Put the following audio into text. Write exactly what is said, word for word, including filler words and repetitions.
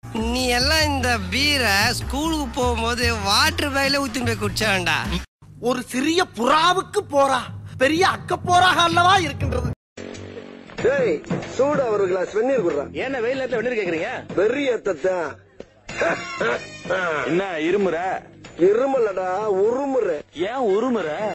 நீ எல்லாம் இந்த பீரை ஸ்கூலுக்கு போகும்போது வாட்டர் பேக்ல ஊத்தி போய் குடிச்சாண்டா. ஒரு சிறிய புறாவுக்கு போறா பெரிய அக்க போறாக அல்லவா இருக்கின்றது. டேய் சூடா ஒரு கிளாஸ் வெந்நீர் குடுறா. என்ன வெயில் நேரத்துல வெந்நீர் கேக்குறீங்க? பெரிய தத்தான். என்ன இருமுற? இருமலடா உருமுற. ஏன் உருமுற?